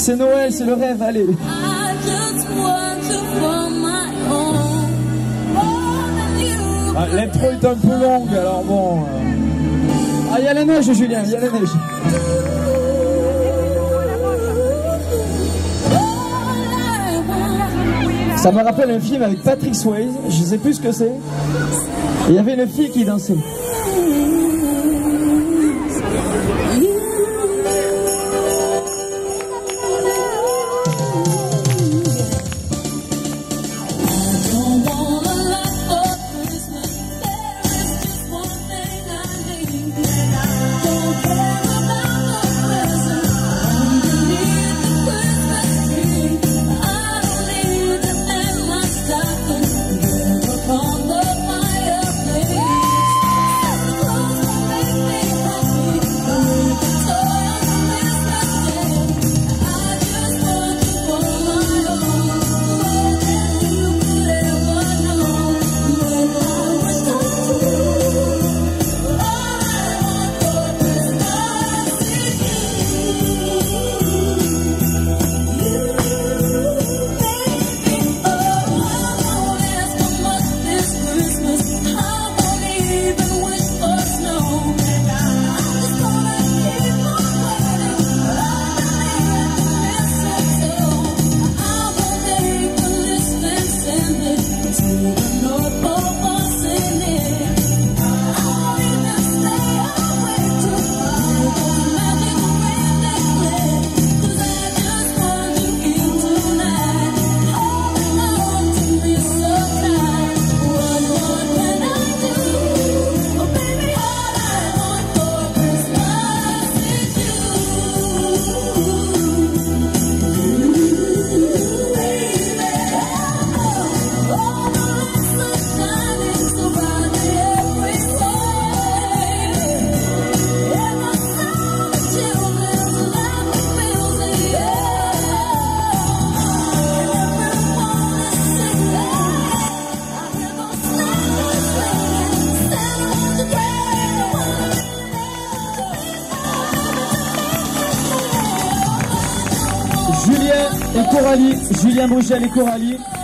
C'est Noël, c'est le rêve, allez. Ah, l'intro est un peu longue, alors bon. Ah, il y a la neige, Julien, il y a la neige. Ça me rappelle un film avec Patrick Swayze, je sais plus ce que c'est. Et il y avait une fille qui dansait. Julien et Coralie, Julien Brugel et Coralie.